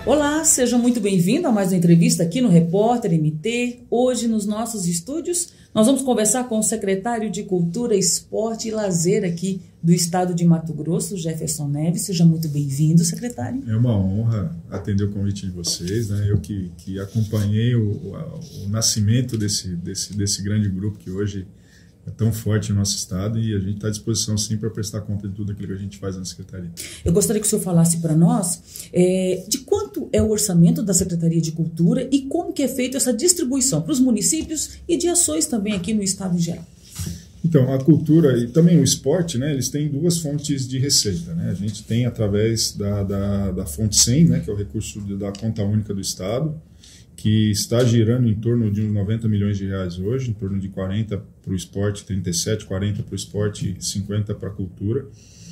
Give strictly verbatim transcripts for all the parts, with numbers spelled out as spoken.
Olá, seja muito bem-vindo a mais uma entrevista aqui no Repórter M T. Hoje, nos nossos estúdios, nós vamos conversar com o secretário de Cultura, Esporte e Lazer aqui do estado de Mato Grosso, Jefferson Neves. Seja muito bem-vindo, secretário. É uma honra atender o convite de vocês, né? Eu que, que acompanhei o, o, o nascimento desse, desse, desse grande grupo que hoje é tão forte no nosso estado, e a gente está à disposição sim para prestar conta de tudo aquilo que a gente faz na Secretaria. Eu gostaria que o senhor falasse para nós é, de quanto é o orçamento da Secretaria de Cultura e como que é feita essa distribuição para os municípios e de ações também aqui no estado em geral. Então, a cultura e também o esporte, né, eles têm duas fontes de receita, né? A gente tem através da, da, da fonte cem, né, que é o recurso da conta única do estado, que está girando em torno de uns noventa milhões de reais hoje, em torno de quarenta para o esporte, trinta e sete, quarenta para o esporte, cinquenta para a cultura,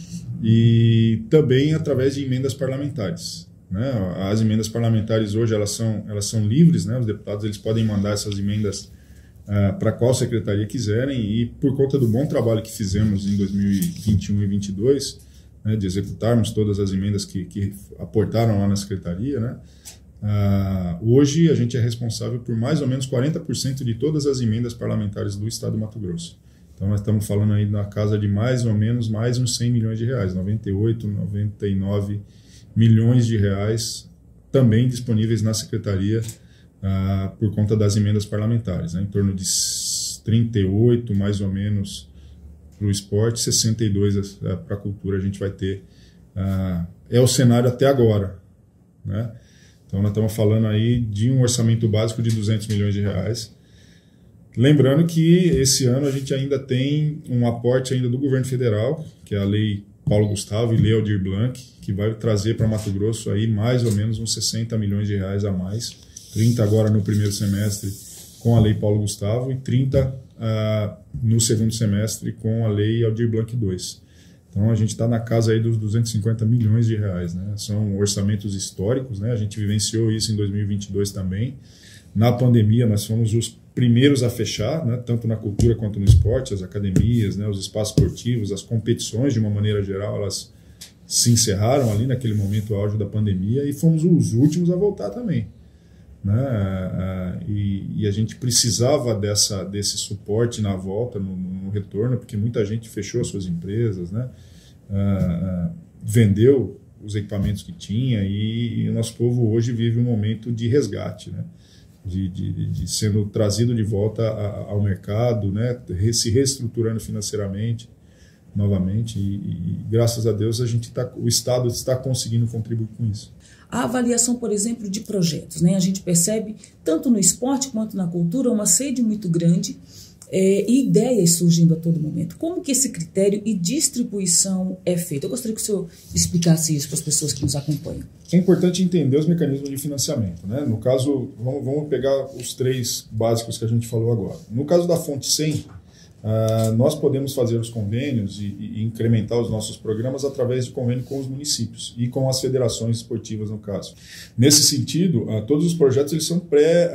e também através de emendas parlamentares, né? As emendas parlamentares hoje elas são, elas são livres, né? Os deputados eles podem mandar essas emendas uh, para qual secretaria quiserem, e por conta do bom trabalho que fizemos em dois mil e vinte e um e vinte e dois, né, de executarmos todas as emendas que, que aportaram lá na secretaria, né? Uh, hoje a gente é responsável por mais ou menos quarenta por cento de todas as emendas parlamentares do estado de Mato Grosso. Então nós estamos falando aí na casa de mais ou menos mais uns cem milhões de reais, noventa e oito, noventa e nove milhões de reais também disponíveis na secretaria uh, por conta das emendas parlamentares, né? Em torno de trinta e oito mais ou menos para o esporte, sessenta e dois uh, para a cultura a gente vai ter. Uh, é o cenário até agora, né? Então, nós estamos falando aí de um orçamento básico de duzentos milhões de reais. Lembrando que esse ano a gente ainda tem um aporte ainda do governo federal, que é a Lei Paulo Gustavo e Lei Aldir Blanc, que vai trazer para Mato Grosso aí mais ou menos uns sessenta milhões de reais a mais. trinta agora no primeiro semestre com a Lei Paulo Gustavo e trinta uh, no segundo semestre com a Lei Aldir Blanc dois. Então a gente está na casa aí dos duzentos e cinquenta milhões de reais, né? São orçamentos históricos, né? A gente vivenciou isso em dois mil e vinte e dois também. Na pandemia nós fomos os primeiros a fechar, né? Tanto na cultura quanto no esporte, as academias, né? Os espaços esportivos, as competições de uma maneira geral, elas se encerraram ali naquele momento auge da pandemia, e fomos os últimos a voltar também, né? E, e a gente precisava dessa, desse suporte na volta, no, no retorno, porque muita gente fechou as suas empresas, né? Uh, uh, vendeu os equipamentos que tinha, e, e o nosso povo hoje vive um momento de resgate, né? de, de, de sendo trazido de volta a, ao mercado, né? Se reestruturando financeiramente novamente, e, e graças a Deus a gente tá, o Estado está conseguindo contribuir com isso. A avaliação, por exemplo, de projetos, né? A gente percebe, tanto no esporte quanto na cultura, uma sede muito grande é, e ideias surgindo a todo momento. Como que esse critério e distribuição é feito? Eu gostaria que o senhor explicasse isso para as pessoas que nos acompanham. É importante entender os mecanismos de financiamento, né? No caso, vamos, vamos pegar os três básicos que a gente falou agora. No caso da fonte cem, Uh, nós podemos fazer os convênios e, e incrementar os nossos programas através de convênio com os municípios e com as federações esportivas, no caso. Nesse sentido, uh, todos os projetos eles são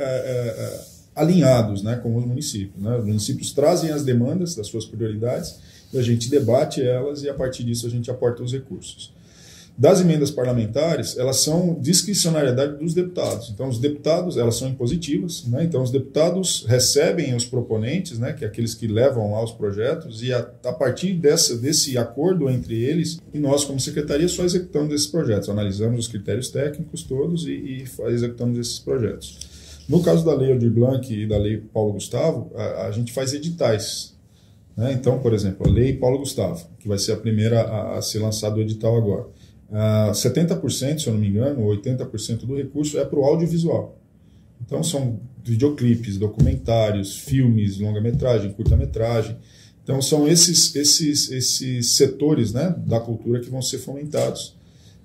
pré-alinhados, uh, uh, né, com os municípios, né? Os municípios trazem as demandas das suas prioridades, e a gente debate elas, e a partir disso a gente aporta os recursos. Das emendas parlamentares, elas são discricionariedade dos deputados. Então, os deputados, elas são impositivas, né? Então, os deputados recebem os proponentes, né, que é aqueles que levam lá os projetos, e a, a partir dessa, desse acordo entre eles, e nós, como secretaria, só executamos esses projetos, analisamos os critérios técnicos todos e, e executamos esses projetos. No caso da Lei Aldir Blanc e da Lei Paulo Gustavo, a, a gente faz editais, né? Então, por exemplo, a Lei Paulo Gustavo, que vai ser a primeira a, a ser lançado o edital agora. Uh, setenta por cento, se eu não me engano, oitenta por cento do recurso é para o audiovisual. Então são videoclipes, documentários, filmes, longa-metragem, curta-metragem. Então são esses, esses, esses setores, né, da cultura que vão ser fomentados.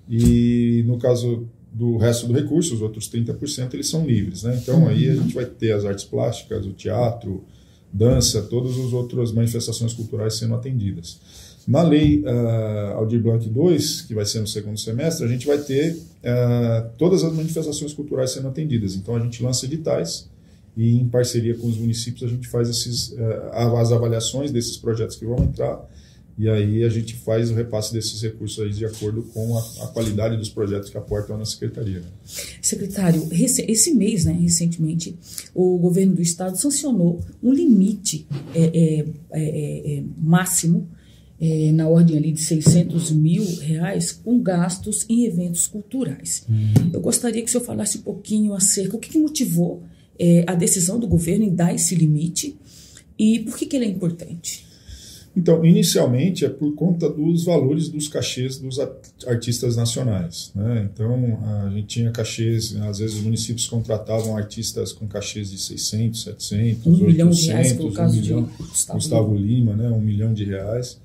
E no caso do resto do recurso, os outros trinta por cento, eles são livres, né? Então aí a gente vai ter as artes plásticas, o teatro, dança, todas as outras manifestações culturais sendo atendidas. Na Lei uh, Aldir Blanc dois, que vai ser no segundo semestre, a gente vai ter uh, todas as manifestações culturais sendo atendidas. Então a gente lança editais e, em parceria com os municípios, a gente faz esses, uh, as avaliações desses projetos que vão entrar e aí a gente faz o repasse desses recursos aí de acordo com a, a qualidade dos projetos que aportam na Secretaria. Secretário, esse mês, né, recentemente, o governo do estado sancionou um limite é, é, é, é, máximo é, na ordem ali de seiscentos mil reais com gastos em eventos culturais. Hum. Eu gostaria que o senhor falasse um pouquinho acerca do que, que motivou é, a decisão do governo em dar esse limite e por que, que ele é importante. Então, inicialmente é por conta dos valores dos cachês dos artistas nacionais, né? Então, a gente tinha cachês, às vezes os municípios contratavam artistas com cachês de seiscentos, setecentos, um oitocentos, milhão de reais, pelo caso um milhão, de Gustavo, Gustavo Lima, né? Um milhão de reais.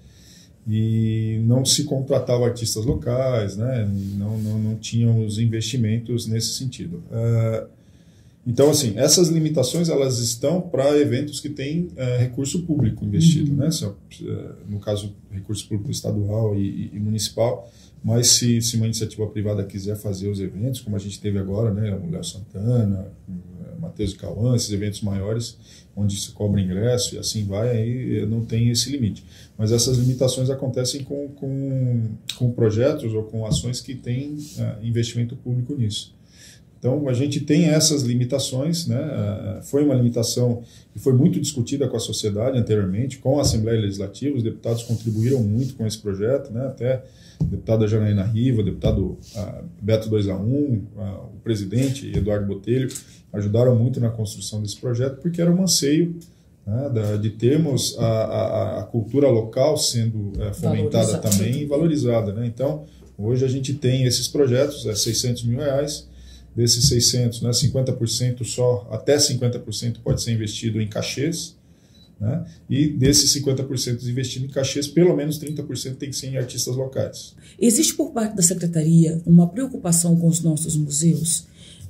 E não se contratava artistas locais, né? Não, não, não tinham os investimentos nesse sentido. Uh, Então, assim, essas limitações elas estão para eventos que têm é, recurso público investido, uhum. né? São, no caso, recurso público estadual e, e municipal, mas se, se uma iniciativa privada quiser fazer os eventos, como a gente teve agora, né? O Léo Santana, o Matheus e Cauã, esses eventos maiores, onde se cobra ingresso e assim vai, aí não tem esse limite. Mas essas limitações acontecem com, com, com projetos ou com ações que têm é, investimento público nisso. Então, a gente tem essas limitações, né? Foi uma limitação que foi muito discutida com a sociedade anteriormente, com a Assembleia Legislativa, os deputados contribuíram muito com esse projeto, né? Até a deputada Janaína Riva, o deputado uh, Beto dois A um, uh, o presidente Eduardo Botelho, ajudaram muito na construção desse projeto, porque era um anseio, né, da, de termos a, a, a cultura local sendo uh, fomentada valorizada. Também e valorizada, né? Então, hoje a gente tem esses projetos, é seiscentos mil reais, desses seiscentos, né, cinquenta por cento só, até cinquenta por cento pode ser investido em cachês, né, e desses cinquenta por cento investido em cachês, pelo menos trinta por cento tem que ser em artistas locais. Existe por parte da Secretaria uma preocupação com os nossos museus?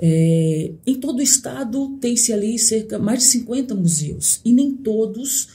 É, em todo o estado tem-se ali cerca mais de cinquenta museus, e nem todos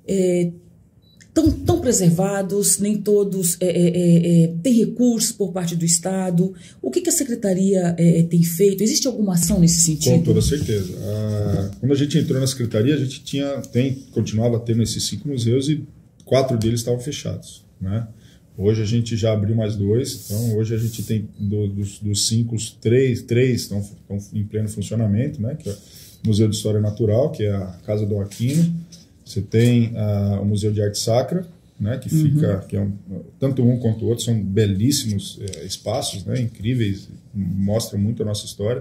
é, Tão, tão preservados, nem todos é, é, é, têm recursos por parte do Estado. O que, que a Secretaria é, tem feito? Existe alguma ação nesse sentido? Com toda certeza. Ah, quando a gente entrou na Secretaria, a gente tinha, tem, continuava tendo esses cinco museus e quatro deles estavam fechados, né? Hoje a gente já abriu mais dois, então hoje a gente tem do, dos, dos cinco, três, três estão, estão em pleno funcionamento, né? Que é o Museu de História Natural, que é a Casa do Aquino. Você tem uh, o Museu de Arte Sacra, né, que fica, uhum. que é um, tanto um quanto o outro são belíssimos é, espaços, né, incríveis, mostram muito a nossa história.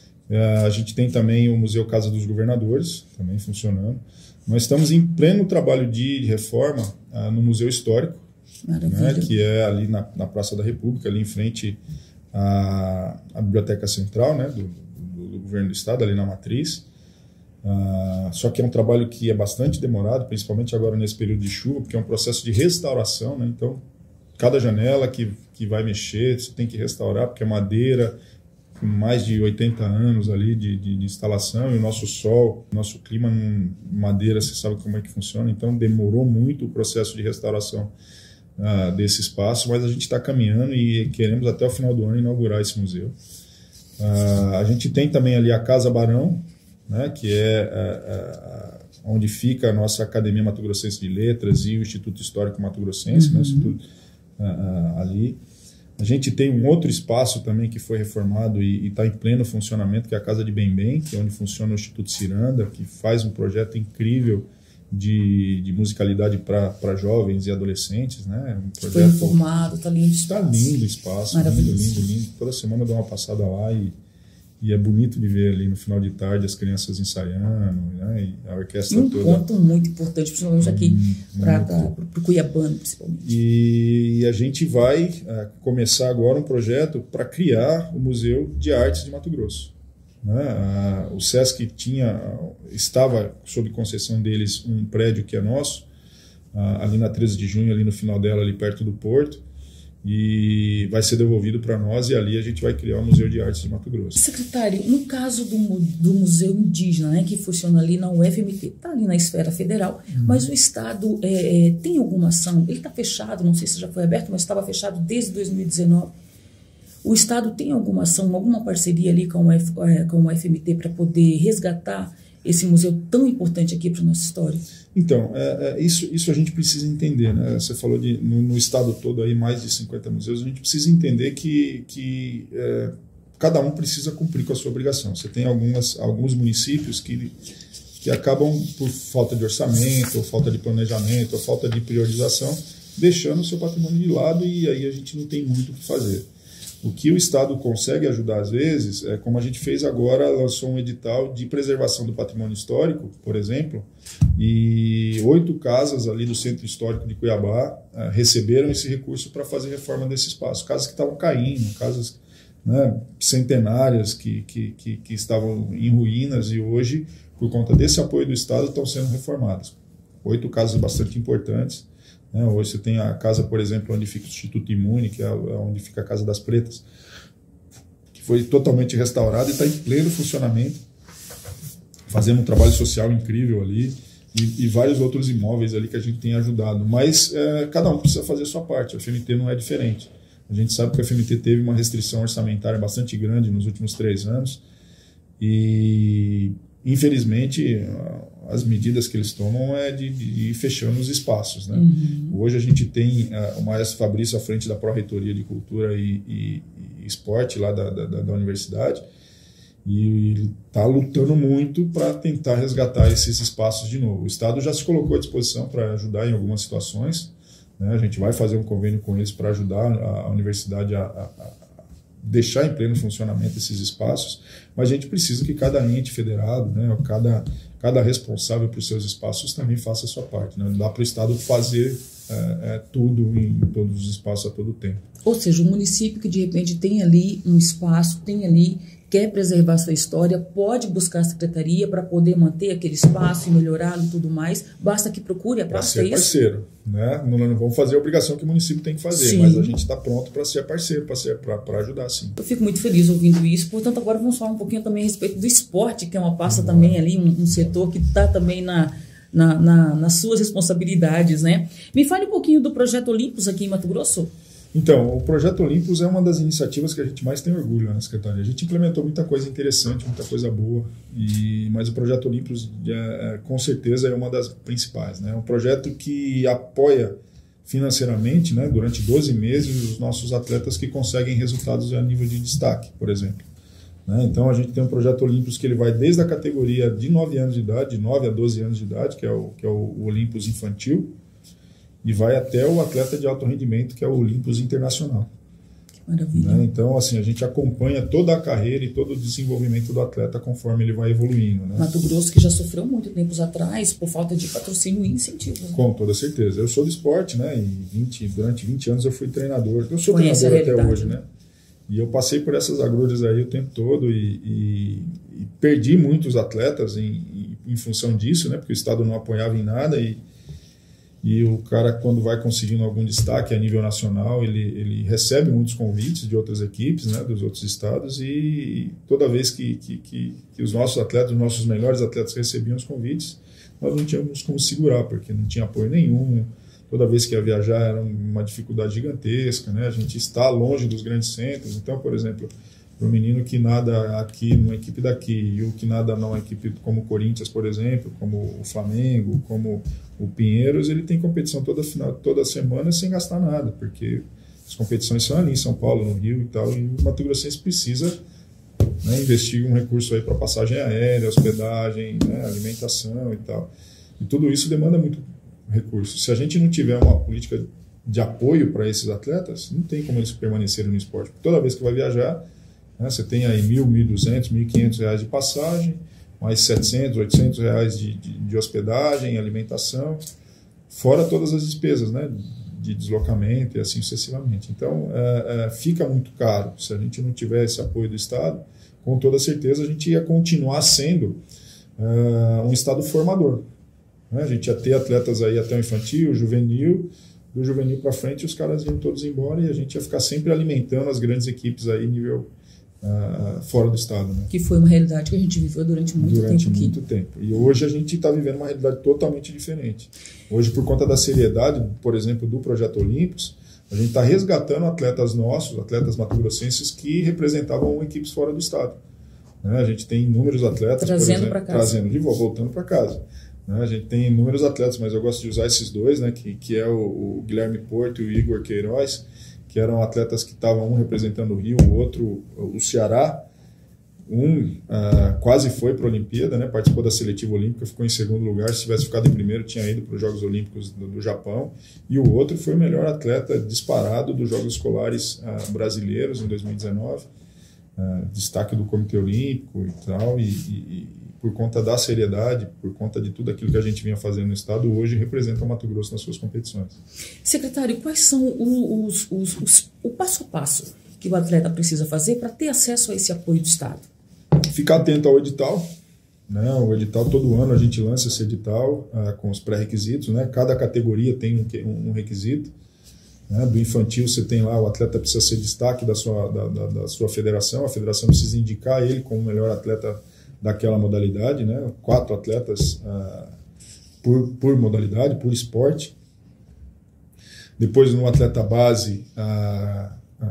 Uh, a gente tem também o Museu Casa dos Governadores, também funcionando. Nós estamos em pleno trabalho de reforma uh, no Museu Histórico, né, que é ali na, na Praça da República, ali em frente à, à Biblioteca Central, né, do, do, do Governo do Estado, ali na Matriz. Uh, só que é um trabalho que é bastante demorado, principalmente agora nesse período de chuva, porque é um processo de restauração, né? Então, cada janela que, que vai mexer, você tem que restaurar, porque é madeira, com mais de oitenta anos ali de, de, de instalação, e o nosso sol, o nosso clima, madeira, você sabe como é que funciona, então demorou muito o processo de restauração uh, desse espaço, mas a gente está caminhando e queremos até o final do ano inaugurar esse museu. Uh, a gente tem também ali a Casa Barão, né, que é a, a, onde fica a nossa Academia Mato Grossense de Letras e o Instituto Histórico Mato Grossense, uhum. né, Instituto, a, a, ali. A gente tem um outro espaço também que foi reformado e está em pleno funcionamento, que é a Casa de Bem Bem, que é onde funciona o Instituto Ciranda, que faz um projeto incrível de, de musicalidade para jovens e adolescentes. Né, um projeto, foi reformado, está lindo o espaço. Está lindo o espaço, lindo, lindo, lindo. Toda semana eu dou uma passada lá e E é bonito de ver ali no final de tarde as crianças ensaiando, né? E a orquestra e um toda. Um ponto muito importante, principalmente aqui hum, para o Cuiabano, principalmente. E a gente vai uh, começar agora um projeto para criar o Museu de Artes de Mato Grosso. Né? Uh, o SESC tinha, estava sob concessão deles um prédio que é nosso, uh, ali na treze de junho, ali no final dela, ali perto do Porto. E vai ser devolvido para nós, e ali a gente vai criar o Museu de Artes de Mato Grosso. Secretário, no caso do, do Museu Indígena, né, que funciona ali na U F M T, está ali na esfera federal, uhum. mas o Estado é, tem alguma ação? Ele está fechado, não sei se já foi aberto, mas estava fechado desde dois mil e dezenove. O Estado tem alguma ação, alguma parceria ali com o, F, com o U F M T para poder resgatar esse museu tão importante aqui para a nossa história? Então, é, é, isso, isso a gente precisa entender, né? Você falou de, no, no estado todo aí mais de cinquenta museus, a gente precisa entender que, que é, cada um precisa cumprir com a sua obrigação. Você tem algumas, alguns municípios que, que acabam, por falta de orçamento, ou falta de planejamento, ou falta de priorização, deixando o seu patrimônio de lado, e aí a gente não tem muito o que fazer. O que o Estado consegue ajudar, às vezes, é como a gente fez agora, lançou um edital de preservação do patrimônio histórico, por exemplo, e oito casas ali do Centro Histórico de Cuiabá uh, receberam esse recurso para fazer reforma desse espaço. Casas que estavam caindo, casas, né, centenárias que, que, que, que estavam em ruínas e hoje, por conta desse apoio do Estado, estão sendo reformadas. Oito casas bastante importantes. Hoje você tem a casa, por exemplo, onde fica o Instituto Imune, que é onde fica a Casa das Pretas, que foi totalmente restaurada e está em pleno funcionamento, fazendo um trabalho social incrível ali, e, e vários outros imóveis ali que a gente tem ajudado. Mas é, cada um precisa fazer a sua parte, a F M T não é diferente. A gente sabe que a F M T teve uma restrição orçamentária bastante grande nos últimos três anos, e infelizmente as medidas que eles tomam é de, de ir fechando os espaços, né? Uhum. Hoje a gente tem uh, o Maestro Fabrício à frente da Pró-Reitoria de Cultura e, e, e Esporte lá da, da, da universidade, e ele está lutando muito para tentar resgatar esses espaços de novo. O Estado já se colocou à disposição para ajudar em algumas situações, né? A gente vai fazer um convênio com eles para ajudar a, a universidade a, a, a deixar em pleno funcionamento esses espaços, mas a gente precisa que cada ente federado, né, cada, cada responsável por seus espaços também faça a sua parte, né? Não dá para o Estado fazer é, é, tudo em todos os espaços a todo tempo. Ou seja, o município que de repente tem ali um espaço, tem ali, quer preservar sua história, pode buscar a secretaria para poder manter aquele espaço e melhorá-lo e tudo mais, basta que procure a praça, é isso? Para ser parceiro, né? Não, não vamos fazer a obrigação que o município tem que fazer, sim, mas a gente está pronto para ser parceiro, para ajudar, sim. Eu fico muito feliz ouvindo isso, portanto agora vamos falar um pouquinho também a respeito do esporte, que é uma pasta uhum. também ali, um, um setor que está também na, na, na, nas suas responsabilidades, né? Me fale um pouquinho do Projeto Olympus aqui em Mato Grosso. Então, o Projeto Olympus é uma das iniciativas que a gente mais tem orgulho na Secretaria. A gente implementou muita coisa interessante, muita coisa boa, e, mas o Projeto Olympus, é, com certeza, é uma das principais, né? É um projeto que apoia financeiramente, né, durante doze meses, os nossos atletas que conseguem resultados a nível de destaque, por exemplo. Né? Então, a gente tem um Projeto Olympus que ele vai desde a categoria de nove anos de idade, de nove a doze anos de idade, que é o, que é o Olympus infantil, e vai até o atleta de alto rendimento, que é o Olympus Internacional. Que maravilha. Né? Então, assim, a gente acompanha toda a carreira e todo o desenvolvimento do atleta conforme ele vai evoluindo. Né? Mato Grosso, que já sofreu muito tempos atrás por falta de patrocínio e incentivo. Né? Com toda certeza. Eu sou do esporte, né? E vinte, durante vinte anos eu fui treinador. Eu sou Conhece treinador até hoje, né? E eu passei por essas agruras aí o tempo todo e, e, e perdi muitos atletas em, em, em função disso, né? Porque o Estado não apoiava em nada e E o cara, quando vai conseguindo algum destaque a nível nacional, ele, ele recebe muitos convites de outras equipes, né, dos outros estados, e toda vez que, que, que, que os nossos atletas, os nossos melhores atletas recebiam os convites, nós não tínhamos como segurar, porque não tinha apoio nenhum. Toda vez que ia viajar era uma dificuldade gigantesca, né? A gente está longe dos grandes centros. Então, por exemplo, para o menino que nada aqui numa equipe daqui e o que nada numa equipe como o Corinthians, por exemplo, como o Flamengo, como o Pinheiros, ele tem competição toda, final, toda semana sem gastar nada, porque as competições são ali em São Paulo, no Rio e tal, e o Mato Grossense precisa, né, investir um recurso aí para passagem aérea, hospedagem, né, alimentação e tal. E tudo isso demanda muito recurso. Se a gente não tiver uma política de apoio para esses atletas, não tem como eles permanecerem no esporte. Porque toda vez que vai viajar, né, você tem aí mil, mil e duzentos, mil e quinhentos reais de passagem, mais setecentos, oitocentos reais de, de, de hospedagem, alimentação, fora todas as despesas, né, de deslocamento e assim sucessivamente. Então, é, é, fica muito caro. Se a gente não tiver esse apoio do Estado, com toda certeza a gente ia continuar sendo é, um Estado formador. Né? A gente ia ter atletas aí até o infantil, juvenil, do juvenil para frente os caras iam todos embora e a gente ia ficar sempre alimentando as grandes equipes aí nível uh, fora do estado. Né? Que foi uma realidade que a gente viveu durante muito durante tempo. Durante muito aqui. tempo. E hoje a gente está vivendo uma realidade totalmente diferente. Hoje, por conta da seriedade, por exemplo, do Projeto Olympus, a gente está resgatando atletas nossos, atletas matogrossenses que representavam equipes fora do estado. Né? A gente tem inúmeros atletas, trazendo para casa, trazendo de volta, voltando para casa. Né? A gente tem inúmeros atletas, mas eu gosto de usar esses dois, né? que, que é o, o Guilherme Porto e o Igor Queiroz, que eram atletas que estavam um representando o Rio, o outro o Ceará. Um uh, quase foi para a Olimpíada, né? Participou da seletiva olímpica, ficou em segundo lugar. Se tivesse ficado em primeiro, tinha ido para os Jogos Olímpicos do, do Japão. E o outro foi o melhor atleta disparado dos Jogos Escolares uh, brasileiros em dois mil e dezenove. Uh, destaque do Comitê Olímpico e tal. E, e, e por conta da seriedade, por conta de tudo aquilo que a gente vinha fazendo no estado, hoje representa o Mato Grosso nas suas competições. Secretário, quais são os, os, os, o passo a passo que o atleta precisa fazer para ter acesso a esse apoio do Estado? Ficar atento ao edital, né? O edital, todo ano a gente lança esse edital uh, com os pré-requisitos, né? Cada categoria tem um, um requisito, né? Do infantil você tem lá, o atleta precisa ser destaque da sua, da, da, da sua federação, a federação precisa indicar ele como o melhor atleta daquela modalidade, né? Quatro atletas uh, por, por modalidade, por esporte. Depois no atleta base, uh,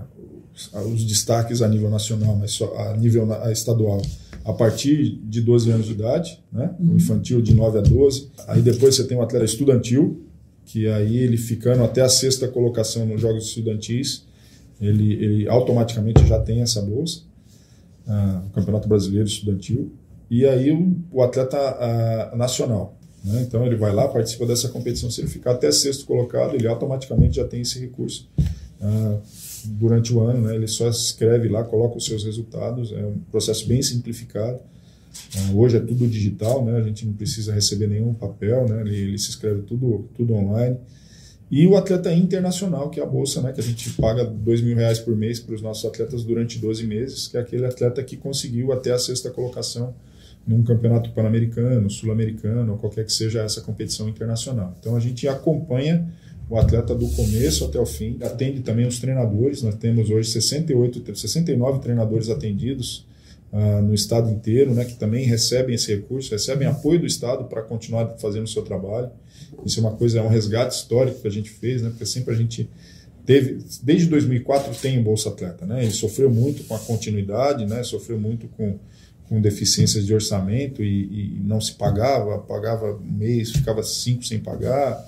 os destaques a nível nacional, mas só a nível estadual, a partir de doze anos de idade, né? Uhum. O infantil de nove a doze. Aí depois você tem um atleta estudantil, que aí ele ficando até a sexta colocação nos Jogos Estudantis, ele, ele automaticamente já tem essa bolsa, uh, o Campeonato Brasileiro Estudantil. E aí o, o atleta uh, nacional, né? Então ele vai lá, participa dessa competição, se ele ficar até sexto colocado, ele automaticamente já tem esse recurso. Uh, durante o ano, né, ele só escreve lá, coloca os seus resultados, é um processo bem simplificado. Uh, hoje é tudo digital, né, a gente não precisa receber nenhum papel, né, ele, ele se escreve tudo, tudo online. E o atleta internacional, que é a bolsa, né, que a gente paga dois mil reais por mês para os nossos atletas durante doze meses, que é aquele atleta que conseguiu até a sexta colocação num campeonato pan-americano, sul-americano, ou qualquer que seja essa competição internacional. Então a gente acompanha o atleta do começo até o fim, atende também os treinadores. Nós temos hoje sessenta e oito, sessenta e nove treinadores atendidos uh, no estado inteiro, né, que também recebem esse recurso, recebem apoio do estado para continuar fazendo o seu trabalho. Isso é uma coisa, é um resgate histórico que a gente fez, né, porque sempre a gente teve, desde dois mil e quatro tem o Bolsa Atleta, né, ele sofreu muito com a continuidade, né, sofreu muito com, com deficiências de orçamento e, e não se pagava, pagava um mês, ficava cinco sem pagar.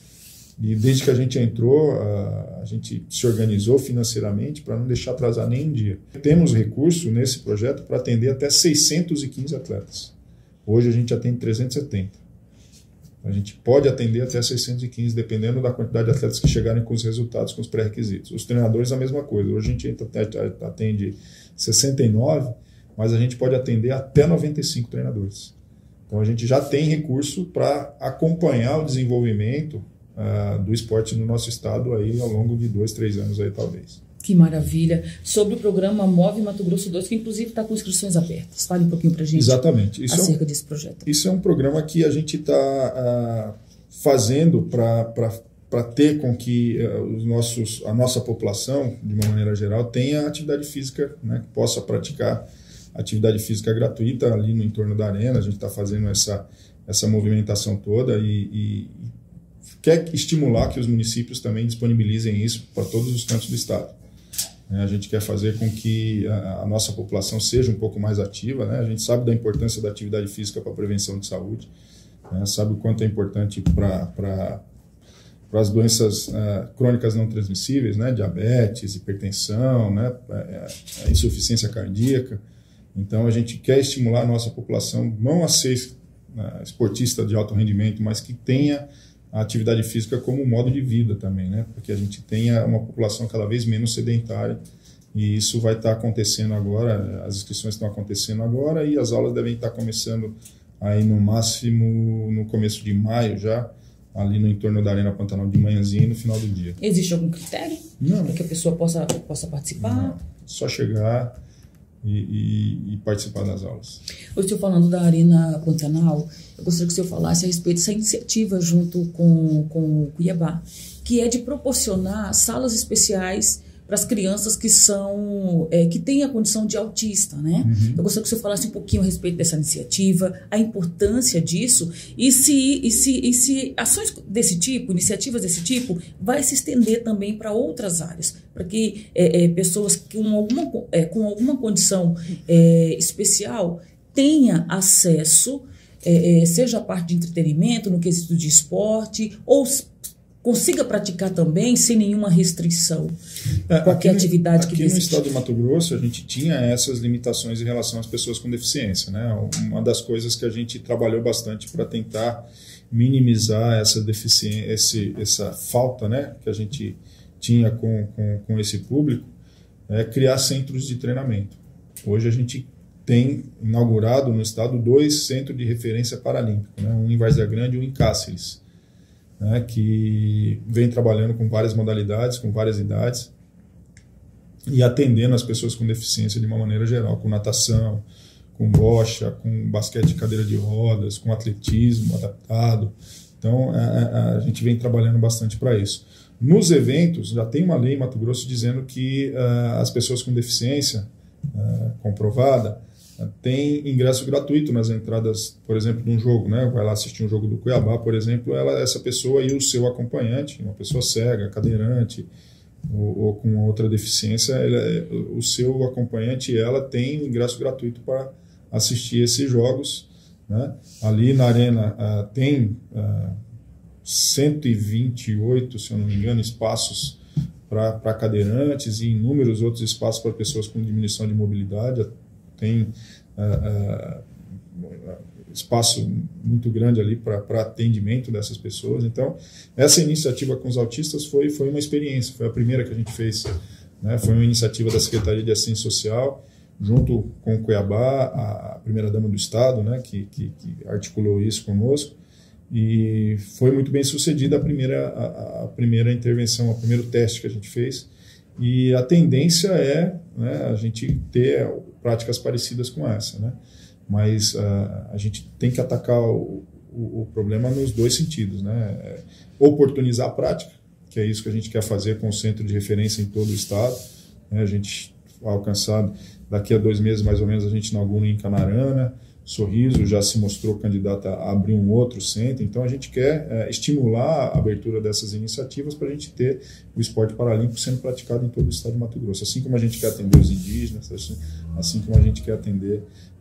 E desde que a gente entrou, a gente se organizou financeiramente para não deixar atrasar nem um dia. Temos recurso nesse projeto para atender até seiscentos e quinze atletas. Hoje a gente atende trezentos e setenta. A gente pode atender até seiscentos e quinze, dependendo da quantidade de atletas que chegarem com os resultados, com os pré-requisitos. Os treinadores a mesma coisa. Hoje a gente atende sessenta e nove, mas a gente pode atender até noventa e cinco treinadores. Então a gente já tem recurso para acompanhar o desenvolvimento Uh, do esporte no nosso estado aí ao longo de dois, três anos aí talvez. Que maravilha. Sobre o programa Move Mato Grosso dois, que inclusive está com inscrições abertas. Fale um pouquinho para a gente. Exatamente. Isso acerca é um, desse projeto. Isso é um programa que a gente está uh, fazendo para ter com que uh, os nossos, a nossa população, de uma maneira geral, tenha atividade física, né, que possa praticar atividade física gratuita ali no entorno da arena. A gente está fazendo essa, essa movimentação toda e, e quer estimular que os municípios também disponibilizem isso para todos os cantos do estado. A gente quer fazer com que a, a nossa população seja um pouco mais ativa, né? A gente sabe da importância da atividade física para a prevenção de saúde, né? Sabe o quanto é importante para para as doenças uh, crônicas não transmissíveis, né? Diabetes, hipertensão, né? A insuficiência cardíaca. Então a gente quer estimular a nossa população não a ser uh, esportista de alto rendimento, mas que tenha a atividade física como modo de vida também, né? Porque a gente tenha uma população cada vez menos sedentária e isso vai estar acontecendo agora, as inscrições estão acontecendo agora e as aulas devem estar começando aí no máximo no começo de maio já, ali no entorno da Arena Pantanal de manhãzinha e no final do dia. Existe algum critério para que a pessoa possa, possa participar? Não, só chegar E, e, e participar das aulas. Eu estou falando da Arena Pantanal, eu gostaria que o senhor falasse a respeito dessa iniciativa junto com, com o Cuiabá, que é de proporcionar salas especiais para as crianças que são é, que têm a condição de autista, né? Uhum. Eu gostaria que você falasse um pouquinho a respeito dessa iniciativa, a importância disso e se, e se, e se ações desse tipo, iniciativas desse tipo, vai se estender também para outras áreas, para que é, é, pessoas com alguma, é, com alguma condição é, especial tenha acesso, é, seja a parte de entretenimento, no quesito de esporte, ou consiga praticar também sem nenhuma restrição é, qualquer aqui atividade no, que aqui deseje. No estado de Mato Grosso, a gente tinha essas limitações em relação às pessoas com deficiência, né? Uma das coisas que a gente trabalhou bastante para tentar minimizar essa deficiência, esse, essa falta, né, que a gente tinha com, com, com esse público, é criar centros de treinamento. Hoje a gente tem inaugurado no estado dois centros de referência paralímpico, né? Um em Várzea Grande e um em Cáceres, né, que vem trabalhando com várias modalidades, com várias idades, e atendendo as pessoas com deficiência de uma maneira geral, com natação, com bocha, com basquete de cadeira de rodas, com atletismo adaptado. Então, a, a gente vem trabalhando bastante para isso. Nos eventos, já tem uma lei em Mato Grosso dizendo que uh, as pessoas com deficiência uh, comprovada tem ingresso gratuito nas entradas, por exemplo, de um jogo, né? Vai lá assistir um jogo do Cuiabá, por exemplo, ela, essa pessoa e o seu acompanhante, uma pessoa cega, cadeirante ou, ou com outra deficiência, ela, o seu acompanhante e ela tem ingresso gratuito para assistir esses jogos, né? Ali na arena uh, tem uh, cento e vinte e oito, se eu não me engano, espaços para cadeirantes e inúmeros outros espaços para pessoas com diminuição de mobilidade. Tem uh, uh, espaço muito grande ali para atendimento dessas pessoas. Então, essa iniciativa com os autistas foi, foi uma experiência, foi a primeira que a gente fez, né? Foi uma iniciativa da Secretaria de Assistência Social, junto com o Cuiabá, a primeira-dama do Estado, né? que, que, que articulou isso conosco, e foi muito bem sucedida a primeira, a, a primeira intervenção, o primeiro teste que a gente fez. E a tendência é, né, a gente ter práticas parecidas com essa, né? Mas uh, a gente tem que atacar o, o, o problema nos dois sentidos, né? É oportunizar a prática, que é isso que a gente quer fazer com o centro de referência em todo o estado, né? A gente vai alcançar, daqui a dois meses mais ou menos, a gente inaugura em Canarana. Sorriso já se mostrou candidata a abrir um outro centro, então a gente quer é, estimular a abertura dessas iniciativas para a gente ter o esporte paralímpico sendo praticado em todo o estado de Mato Grosso, assim como a gente quer atender os indígenas, assim, assim como a gente quer atender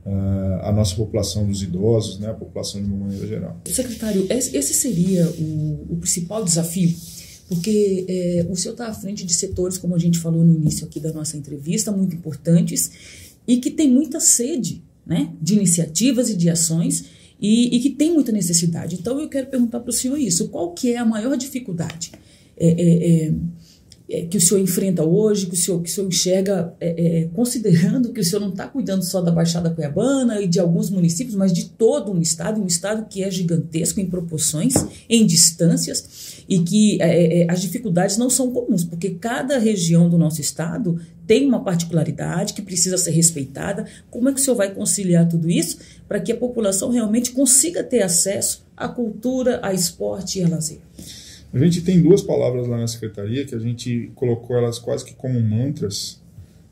uh, a nossa população dos idosos, né, a população de uma maneira geral. Secretário, esse seria o, o principal desafio, porque é, o senhor está à frente de setores, como a gente falou no início aqui da nossa entrevista, muito importantes e que tem muita sede, né, de iniciativas e de ações e, e que tem muita necessidade. Então, eu quero perguntar para o senhor isso, qual que é a maior dificuldade é, é, é, é, que o senhor enfrenta hoje, que o senhor, que o senhor enxerga, é, é, considerando que o senhor não está cuidando só da Baixada Cuiabana e de alguns municípios, mas de todo um estado, um estado que é gigantesco em proporções, em distâncias, e que é, é, as dificuldades não são comuns, porque cada região do nosso estado tem uma particularidade que precisa ser respeitada. Como é que o senhor vai conciliar tudo isso para que a população realmente consiga ter acesso à cultura, a esporte e a lazer? A gente tem duas palavras lá na Secretaria que a gente colocou elas quase que como mantras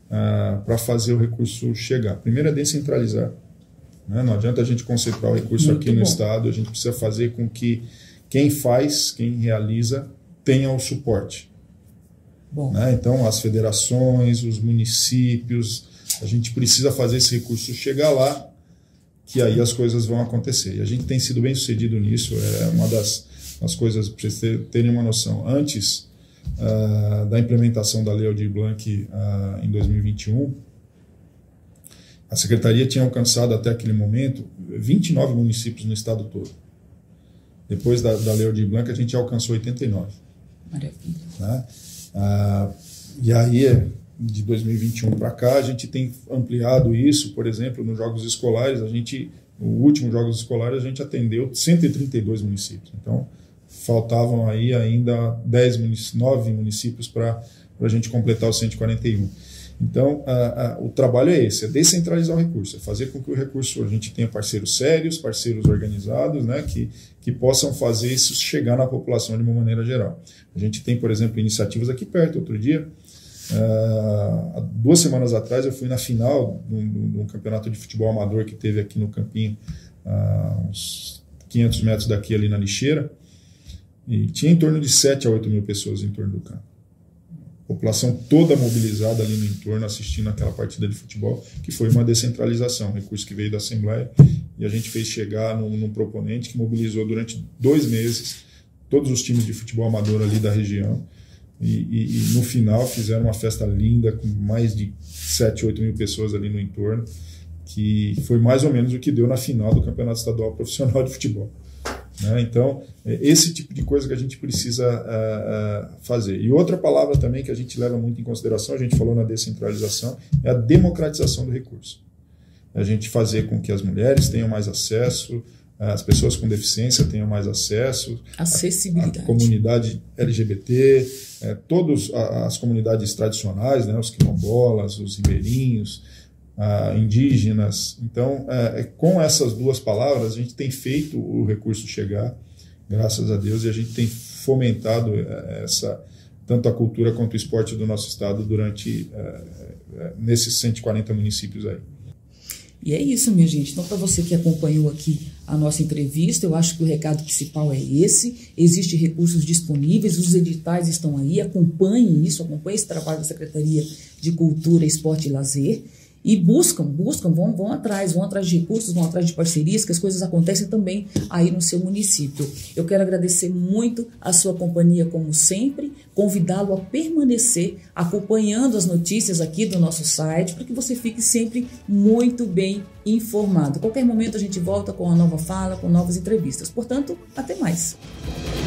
uh, para fazer o recurso chegar. Primeiro é descentralizar, né? Não adianta a gente concentrar o recurso Muito aqui no bom. Estado, a gente precisa fazer com que quem faz, quem realiza, tenha o suporte. Bom. Né? Então, as federações, os municípios, a gente precisa fazer esse recurso chegar lá, que aí as coisas vão acontecer. E a gente tem sido bem sucedido nisso, é uma das, das coisas, para vocês terem uma noção. Antes uh, da implementação da Lei Aldir Blanc uh, em dois mil e vinte e um, a Secretaria tinha alcançado até aquele momento vinte e nove municípios no estado todo. Depois da, da Lei Aldir Blanc, a gente alcançou oitenta e nove. Maravilha. Né? Ah, e aí, de dois mil e vinte e um para cá, a gente tem ampliado isso. Por exemplo, nos Jogos Escolares, a gente, no último Jogos Escolares, a gente atendeu cento e trinta e dois municípios. Então, faltavam aí ainda dez, nove municípios para a gente completar os cento e quarenta e um. Então, a, a, o trabalho é esse, é descentralizar o recurso, é fazer com que o recurso, a gente tenha parceiros sérios, parceiros organizados, né, que, que possam fazer isso chegar na população de uma maneira geral. A gente tem, por exemplo, iniciativas aqui perto. Outro dia, Uh, há duas semanas atrás eu fui na final de um, de um campeonato de futebol amador que teve aqui no Campinho, uh, uns quinhentos metros daqui ali na lixeira, e tinha em torno de sete a oito mil pessoas em torno do campo. População toda mobilizada ali no entorno, assistindo aquela partida de futebol, que foi uma descentralização, recurso que veio da Assembleia, e a gente fez chegar num, num proponente que mobilizou durante dois meses todos os times de futebol amador ali da região, e, e, e no final fizeram uma festa linda, com mais de sete, oito mil pessoas ali no entorno, que foi mais ou menos o que deu na final do Campeonato Estadual Profissional de Futebol. Né? Então, é esse tipo de coisa que a gente precisa uh, uh, fazer. E outra palavra também que a gente leva muito em consideração, a gente falou na descentralização, é a democratização do recurso. A gente fazer com que as mulheres tenham mais acesso, as pessoas com deficiência tenham mais acesso, acessibilidade, a, a comunidade L G B T, é, todas as comunidades tradicionais, né, os quilombolas, os ribeirinhos, Uh, indígenas. Então, uh, com essas duas palavras, a gente tem feito o recurso chegar, graças a Deus, e a gente tem fomentado uh, essa, tanto a cultura quanto o esporte do nosso estado durante uh, uh, nesses cento e quarenta municípios aí. E é isso, minha gente. Então, para você que acompanhou aqui a nossa entrevista, eu acho que o recado principal é esse. Existem recursos disponíveis, os editais estão aí, acompanhem isso, acompanhem esse trabalho da Secretaria de Cultura, Esporte e Lazer. E buscam, buscam, vão, vão atrás, vão atrás de recursos, vão atrás de parcerias, que as coisas acontecem também aí no seu município. Eu quero agradecer muito a sua companhia, como sempre, convidá-lo a permanecer acompanhando as notícias aqui do nosso site, para que você fique sempre muito bem informado. A qualquer momento a gente volta com uma nova fala, com novas entrevistas. Portanto, até mais.